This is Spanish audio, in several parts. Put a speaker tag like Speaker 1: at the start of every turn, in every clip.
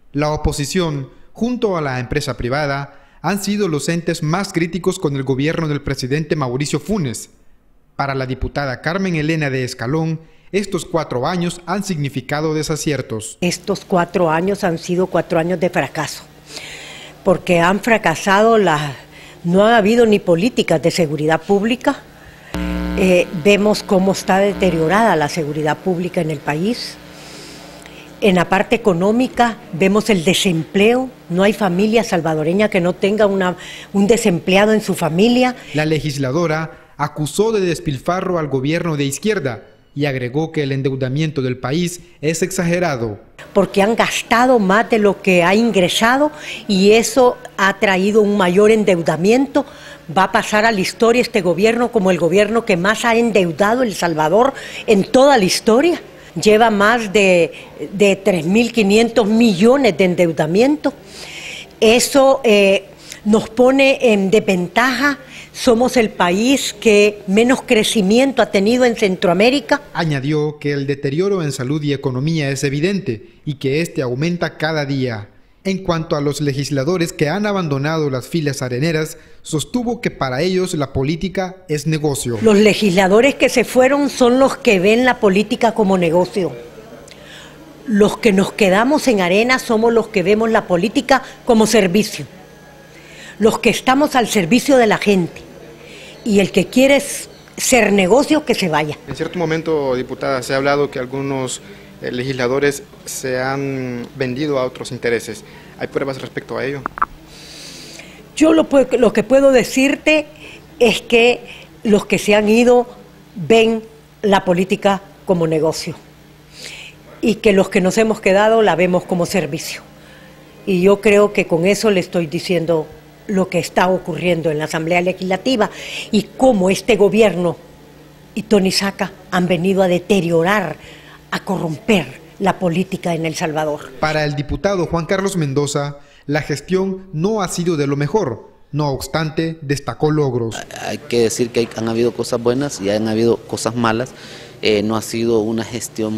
Speaker 1: La oposición, junto a la empresa privada, han sido los entes más críticos con el gobierno del presidente Mauricio Funes. Para la diputada Carmen Elena de Escalón, estos 4 años han significado desaciertos.
Speaker 2: Estos 4 años han sido 4 años de fracaso, porque han fracasado, no ha habido ni políticas de seguridad pública. Vemos cómo está deteriorada la seguridad pública en el país. En la parte económica vemos el desempleo, no hay familia salvadoreña que no tenga un desempleado en su familia.
Speaker 1: La legisladora acusó de despilfarro al gobierno de izquierda y agregó que el endeudamiento del país es exagerado.
Speaker 2: Porque han gastado más de lo que ha ingresado y eso ha traído un mayor endeudamiento. Va a pasar a la historia este gobierno como el gobierno que más ha endeudado El Salvador en toda la historia. Lleva más de 3.500 millones de endeudamiento. Eso nos pone en desventaja. Somos el país que menos crecimiento ha tenido en Centroamérica.
Speaker 1: Añadió que el deterioro en salud y economía es evidente y que este aumenta cada día. En cuanto a los legisladores que han abandonado las filas areneras, sostuvo que para ellos la política es negocio.
Speaker 2: Los legisladores que se fueron son los que ven la política como negocio. Los que nos quedamos en arena somos los que vemos la política como servicio. Los que estamos al servicio de la gente. Y el que quiere ser negocio, que se vaya.
Speaker 3: En cierto momento, diputada, se ha hablado que algunos legisladores se han vendido a otros intereses. ¿Hay pruebas respecto a ello?
Speaker 2: Yo lo que puedo decirte es que los que se han ido ven la política como negocio y que los que nos hemos quedado la vemos como servicio. Y yo creo que con eso le estoy diciendo lo que está ocurriendo en la Asamblea Legislativa y cómo este gobierno y Tony Saca han venido a deteriorar, a corromper la política en El Salvador.
Speaker 1: Para el diputado Juan Carlos Mendoza, la gestión no ha sido de lo mejor. No obstante, destacó logros.
Speaker 4: Hay que decir que han habido cosas buenas y han habido cosas malas. No ha sido una gestión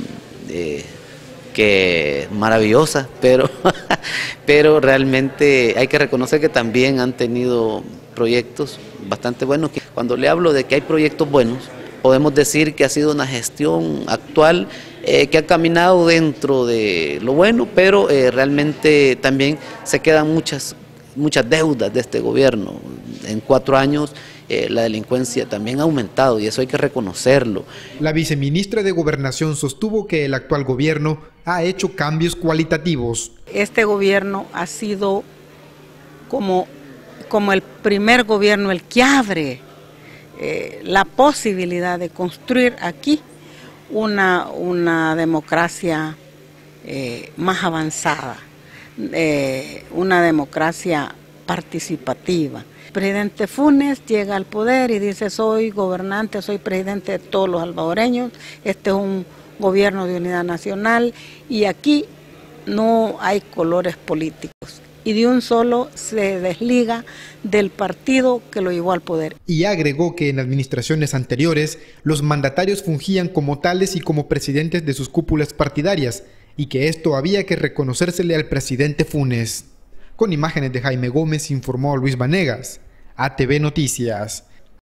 Speaker 4: que maravillosa, pero realmente hay que reconocer que también han tenido proyectos bastante buenos. Cuando le hablo de que hay proyectos buenos, podemos decir que ha sido una gestión actual que ha caminado dentro de lo bueno, pero realmente también se quedan muchas deudas de este gobierno. En 4 años la delincuencia también ha aumentado y eso hay que reconocerlo.
Speaker 1: La viceministra de Gobernación sostuvo que el actual gobierno ha hecho cambios cualitativos.
Speaker 5: Este gobierno ha sido como el primer gobierno, el que abre la posibilidad de construir aquí una democracia más avanzada, una democracia participativa. El presidente Funes llega al poder y dice: soy gobernante, soy presidente de todos los salvadoreños, este es un gobierno de unidad nacional y aquí no hay colores políticos. Y de un solo se desliga del partido que lo llevó al poder.
Speaker 1: Y agregó que en administraciones anteriores los mandatarios fungían como tales y como presidentes de sus cúpulas partidarias y que esto había que reconocérsele al presidente Funes. Con imágenes de Jaime Gómez informó Luis Vanegas, ATV Noticias.